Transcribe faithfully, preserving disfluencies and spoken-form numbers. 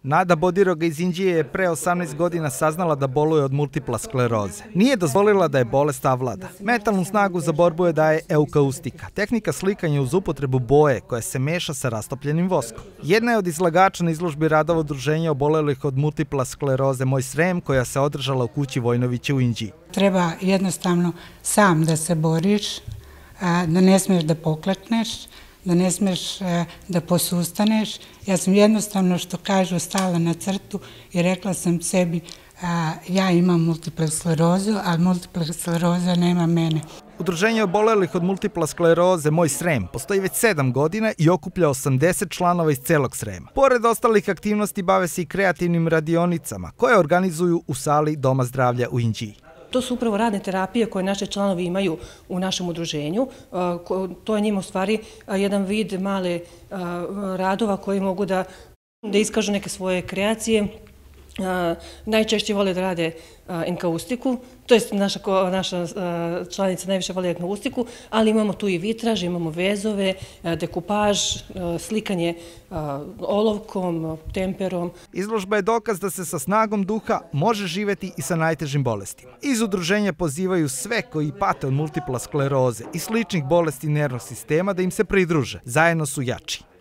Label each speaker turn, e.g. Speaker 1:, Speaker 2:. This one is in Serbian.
Speaker 1: Nada Bodiroga iz Inđije je pre osamnaest godina saznala da boluje od multipla skleroze. Nije dozvolila da je bolest savlada. Mentalnu snagu za borbu je daje eukaustika, tehnika slikanja uz upotrebu boje koja se meša sa rastopljenim voskom. Jedna je od izlagača na izložbi radova udruženja obolelih od multipla skleroze Moj Srem, koja se održala u kući Vojnovića u Inđiji.
Speaker 2: Treba jednostavno sam da se boriš, da ne smiješ da poklekneš, da ne smiješ da posustaneš. Ja sam jednostavno, što kažu, stala na crtu i rekla sam sebi, ja imam multiplu sklerozu, ali multipla skleroza nema mene.
Speaker 1: Udruženje obolelih od multipla skleroze Moj Srem postoji već sedam godina i okuplja osamdeset članova iz celog Srema. Pored ostalih aktivnosti bave se i kreativnim radionicama koje organizuju u sali Doma zdravlja u Inđiji.
Speaker 3: To su upravo radne terapije koje naše članovi imaju u našem udruženju. To je njima u stvari jedan vid male radova koji mogu da iskažu neke svoje kreacije. Najčešće vole da rade enkaustiku, to je naša članica najviše voli enkaustiku, ali imamo tu i vitraž, imamo vezove, dekupaž, slikanje olovkom, temperom.
Speaker 1: Izložba je dokaz da se sa snagom duha može živeti i sa najtežim bolestima. Iz udruženja pozivaju sve koji pate od multipla skleroze i sličnih bolesti nervnog sistema da im se pridruže. Zajedno su jači.